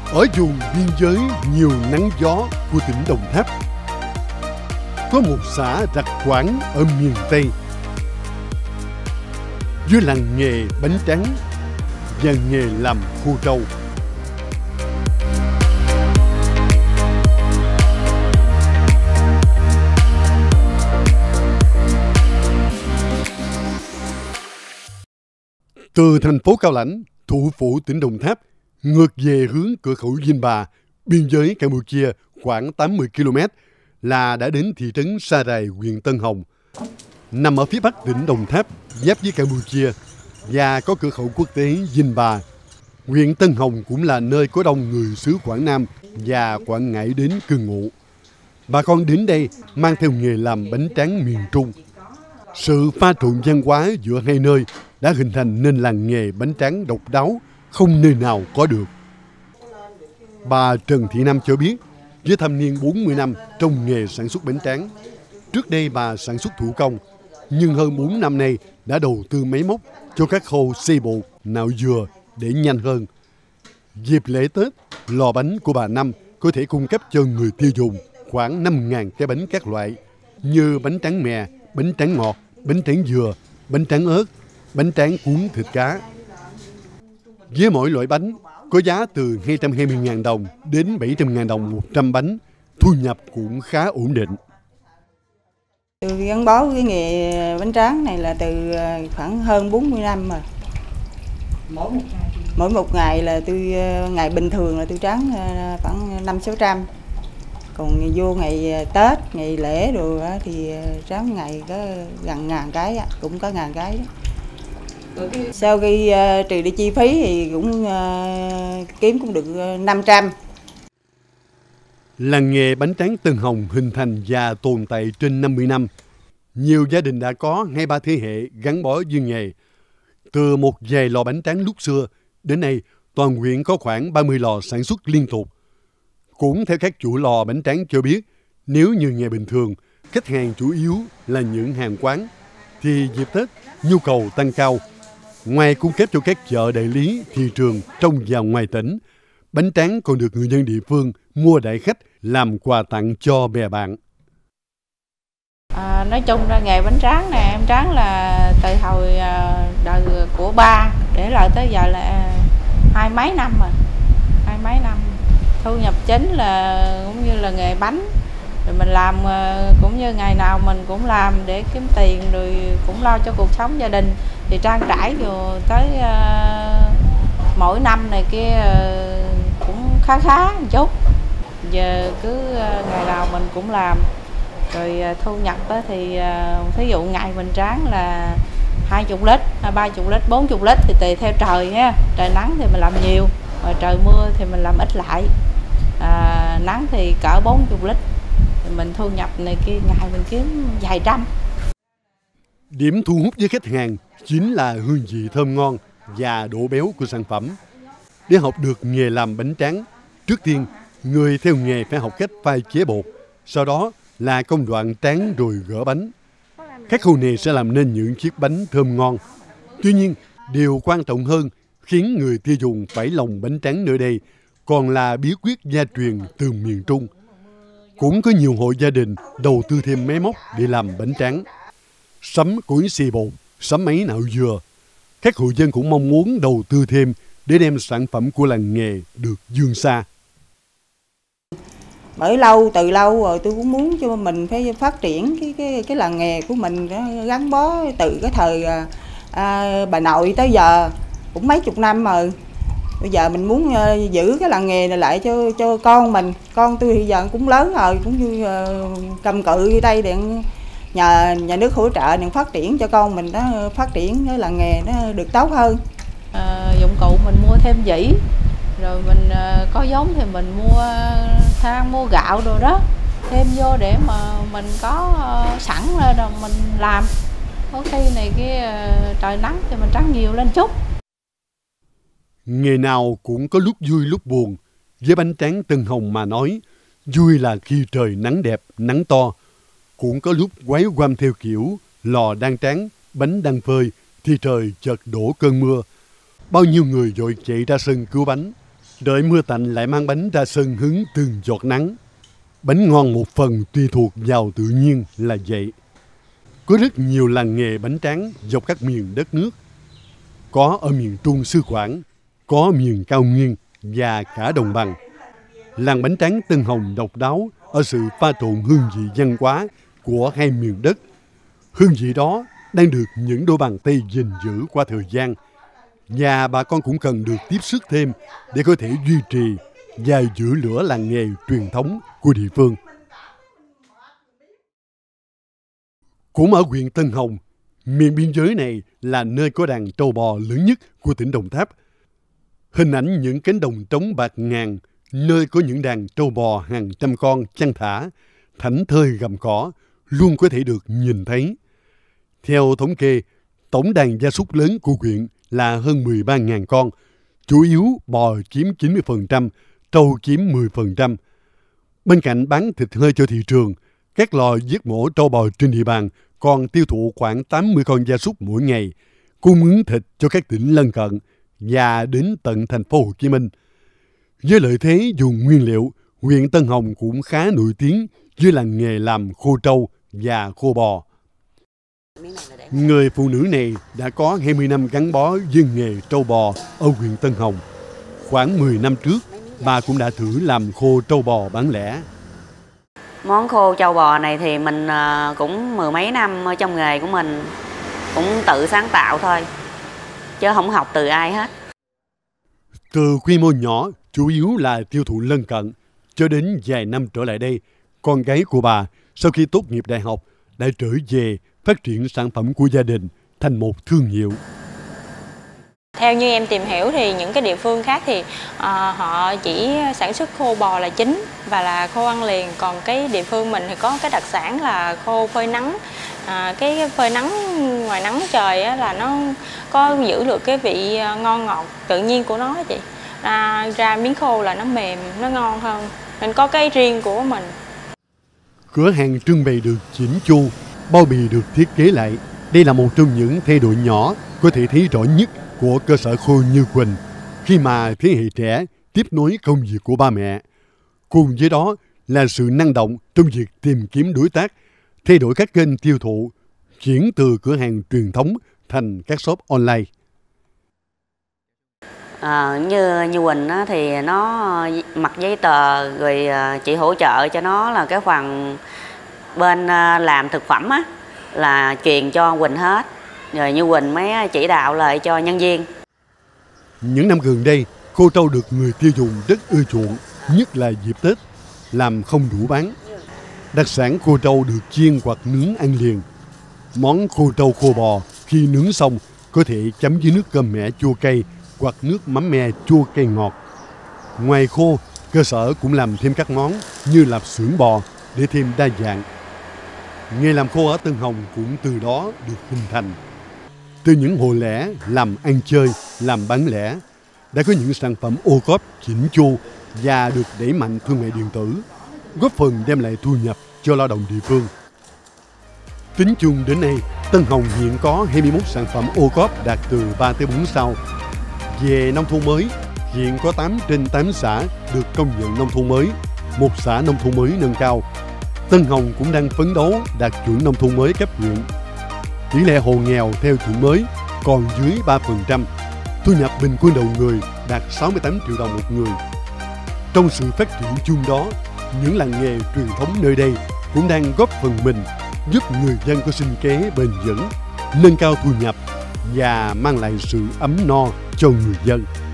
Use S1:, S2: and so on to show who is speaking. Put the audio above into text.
S1: Ở vùng biên giới nhiều nắng gió của tỉnh Đồng Tháp, có một xã Rạch Quảng ở miền Tây với làng nghề bánh tráng và nghề làm khô trâu. Từ thành phố Cao Lãnh, thủ phủ tỉnh Đồng Tháp, ngược về hướng cửa khẩu Vinh Bà, biên giới Campuchia khoảng 80 km là đã đến thị trấn Sa Rài, huyện Tân Hồng. Nằm ở phía bắc tỉnh Đồng Tháp, giáp với Campuchia và có cửa khẩu quốc tế Vinh Bà. Huyện Tân Hồng cũng là nơi có đông người xứ Quảng Nam và Quảng Ngãi đến cư ngụ. Bà con đến đây mang theo nghề làm bánh tráng miền Trung. Sự pha trộn văn hóa giữa hai nơi đã hình thành nên làng nghề bánh tráng độc đáo không nơi nào có được. Bà Trần Thị Nam cho biết, với thâm niên 40 năm trong nghề sản xuất bánh tráng, trước đây bà sản xuất thủ công, nhưng hơn 4 năm nay đã đầu tư máy móc cho các khâu xay bột, nạo dừa để nhanh hơn. Dịp lễ Tết, lò bánh của bà Năm có thể cung cấp cho người tiêu dùng khoảng 5.000 cái bánh các loại như bánh tráng mè, bánh tráng ngọt, bánh tráng dừa, bánh tráng ớt, bánh tráng cuốn thịt cá. Với mỗi loại bánh có giá từ 220.000 đồng đến 700.000 đồng 100 bánh, thu nhập cũng khá ổn định.
S2: Tôi gắn bó với nghề bánh tráng này là từ khoảng hơn 40 năm rồi. Mỗi một ngày là ngày bình thường là tôi tráng khoảng 500-600. Còn vô ngày Tết, ngày lễ rồi thì tráng ngày có gần 1.000 cái, cũng có 1.000 cái đó. Sau khi trừ đi chi phí thì cũng kiếm cũng được 500.
S1: Làng nghề bánh tráng Tân Hồng hình thành và tồn tại trên 50 năm. Nhiều gia đình đã có 2-3 thế hệ gắn bó với nghề. Từ một vài lò bánh tráng lúc xưa, đến nay toàn huyện có khoảng 30 lò sản xuất liên tục. Cũng theo các chủ lò bánh tráng cho biết, nếu như ngày bình thường, khách hàng chủ yếu là những hàng quán, thì dịp Tết nhu cầu tăng cao. Ngoài cung cấp cho các chợ đại lý, thị trường trong và ngoài tỉnh, bánh tráng còn được người dân địa phương mua đãi khách làm quà tặng cho bè bạn.
S3: Nói chung là nghề bánh tráng này em tráng là từ hồi đời của ba để lại tới giờ là 20 mấy năm rồi. 20 mấy năm. Thu nhập chính là cũng như là nghề bánh. Rồi mình làm cũng như ngày nào mình cũng làm để kiếm tiền rồi cũng lo cho cuộc sống gia đình. Thì trang trải rồi tới mỗi năm này kia cũng khá một chút. Giờ cứ ngày nào mình cũng làm. Rồi thu nhập thì ví dụ ngày mình tráng là 20 lít, 30 lít, 40 lít thì tùy theo trời ha. Trời nắng thì mình làm nhiều, rồi trời mưa thì mình làm ít lại. Nắng thì cỡ 40 lít thì mình thu nhập này kia ngày mình kiếm vài trăm.
S1: Điểm thu hút với khách hàng chính là hương vị thơm ngon và độ béo của sản phẩm. Để học được nghề làm bánh tráng, trước tiên người theo nghề phải học cách pha chế bột, sau đó là công đoạn tráng rồi gỡ bánh. Các khâu này sẽ làm nên những chiếc bánh thơm ngon. Tuy nhiên, điều quan trọng hơn khiến người tiêu dùng phải lòng bánh tráng nơi đây còn là bí quyết gia truyền từ miền Trung. Cũng có nhiều hộ gia đình đầu tư thêm máy móc để làm bánh tráng. Sắm cối xay bột, sắm máy nạo dừa. Các hộ dân cũng mong muốn đầu tư thêm để đem sản phẩm của làng nghề được vươn xa.
S2: Bởi từ lâu rồi tôi cũng muốn cho mình phải phát triển cái làng nghề của mình, gắn bó từ cái thời bà nội tới giờ cũng mấy chục năm rồi. Bây giờ mình muốn giữ cái làng nghề này lại cho con mình. Con tôi bây giờ cũng lớn rồi, cũng như cầm cự ở đây để nhờ nhà nước hỗ trợ để phát triển cho con mình, nó phát triển cái làng nghề nó được tốt hơn.
S3: Dụng cụ mình mua thêm dĩ, rồi mình có giống thì mình mua than, mua gạo đồ đó thêm vô để mà mình có sẵn rồi mình làm. Có khi này trời nắng thì mình tráng nhiều lên chút.
S1: Nghề nào cũng có lúc vui lúc buồn. Với bánh tráng Tân Hồng mà nói, vui là khi trời nắng đẹp, nắng to. Cũng có lúc quái quăm theo kiểu lò đang tráng, bánh đang phơi thì trời chợt đổ cơn mưa. Bao nhiêu người vội chạy ra sân cứu bánh. Đợi mưa tạnh lại mang bánh ra sân hứng từng giọt nắng. Bánh ngon một phần tùy thuộc vào tự nhiên là vậy. Có rất nhiều làng nghề bánh tráng dọc các miền đất nước. Có ở miền Trung xứ Quảng, có miền cao nguyên và cả đồng bằng. Làng bánh tráng Tân Hồng độc đáo ở sự pha trộn hương vị văn hóa của hai miền đất. Hương vị đó đang được những đôi bàn tay gìn giữ qua thời gian. Và bà con cũng cần được tiếp sức thêm để có thể duy trì và giữ lửa làng nghề truyền thống của địa phương. Cũng ở huyện Tân Hồng, miền biên giới này là nơi có đàn trâu bò lớn nhất của tỉnh Đồng Tháp. Hình ảnh những cánh đồng trống bạt ngàn, nơi có những đàn trâu bò hàng trăm con chăn thả, thảnh thơi gặm cỏ, luôn có thể được nhìn thấy. Theo thống kê, tổng đàn gia súc lớn của huyện là hơn 13.000 con, chủ yếu bò chiếm 90%, trâu chiếm 10%. Bên cạnh bán thịt hơi cho thị trường, các lò giết mổ trâu bò trên địa bàn còn tiêu thụ khoảng 80 con gia súc mỗi ngày, cung ứng thịt cho các tỉnh lân cận và đến tận thành phố Hồ Chí Minh. Với lợi thế dùng nguyên liệu, huyện Tân Hồng cũng khá nổi tiếng với làng nghề làm khô trâu và khô bò. Người phụ nữ này đã có 20 năm gắn bó với nghề trâu bò ở huyện Tân Hồng. Khoảng 10 năm trước, bà cũng đã thử làm khô trâu bò bán lẻ.
S4: Món khô trâu bò này thì mình cũng mười mấy năm ở trong nghề của mình, cũng tự sáng tạo thôi, chứ không học từ ai hết.
S1: Từ quy mô nhỏ, chủ yếu là tiêu thụ lân cận, cho đến vài năm trở lại đây, con gái của bà sau khi tốt nghiệp đại học đã trở về phát triển sản phẩm của gia đình thành một thương hiệu.
S5: Theo như em tìm hiểu thì những cái địa phương khác thì họ chỉ sản xuất khô bò là chính và là khô ăn liền. Còn cái địa phương mình thì có cái đặc sản là khô phơi nắng. Cái phơi nắng ngoài nắng trời á, là nó có giữ được cái vị ngon ngọt tự nhiên của nó chị. Ra miếng khô là nó mềm, nó ngon hơn. Nên có cái riêng của mình.
S1: Cửa hàng trưng bày được chỉnh chu, bao bì được thiết kế lại. Đây là một trong những thay đổi nhỏ có thể thấy rõ nhất của cơ sở khô Như Quỳnh khi mà thế hệ trẻ tiếp nối công việc của ba mẹ. Cùng với đó là sự năng động trong việc tìm kiếm đối tác, thay đổi các kênh tiêu thụ, chuyển từ cửa hàng truyền thống thành các shop online.
S4: Như Quỳnh á, thì nó mặc giấy tờ rồi chị hỗ trợ cho nó là cái phần bên làm thực phẩm á, là truyền cho Quỳnh hết. Rồi Như Quỳnh mới chỉ đạo lại cho nhân viên.
S1: Những năm gần đây, khô trâu được người tiêu dùng rất ưa chuộng, nhất là dịp Tết, làm không đủ bán. Đặc sản khô trâu được chiên hoặc nướng ăn liền. Món khô trâu khô bò khi nướng xong có thể chấm với nước cơm mẻ chua cay hoặc nước mắm me chua cay ngọt. Ngoài khô, cơ sở cũng làm thêm các món như lạp xưởng bò để thêm đa dạng. Nghề làm khô ở Tân Hồng cũng từ đó được hình thành. Từ những hộ lẻ làm ăn chơi, làm bán lẻ, đã có những sản phẩm ô cốp chỉnh chu và được đẩy mạnh thương mại điện tử, góp phần đem lại thu nhập cho lao động địa phương. Tính chung đến nay, Tân Hồng hiện có 21 sản phẩm ô cốp đạt từ 3 tới 4 sao. Về nông thôn mới, hiện có 8 trên 8 xã được công nhận nông thôn mới, 1 xã nông thôn mới nâng cao. Tân Hồng cũng đang phấn đấu đạt chuẩn nông thôn mới cấp huyện. Tỷ lệ hộ nghèo theo chuẩn mới còn dưới 3%, thu nhập bình quân đầu người đạt 68 triệu đồng một người. Trong sự phát triển chung đó, những làng nghề truyền thống nơi đây cũng đang góp phần mình giúp người dân có sinh kế bền vững, nâng cao thu nhập và mang lại sự ấm no cho người dân.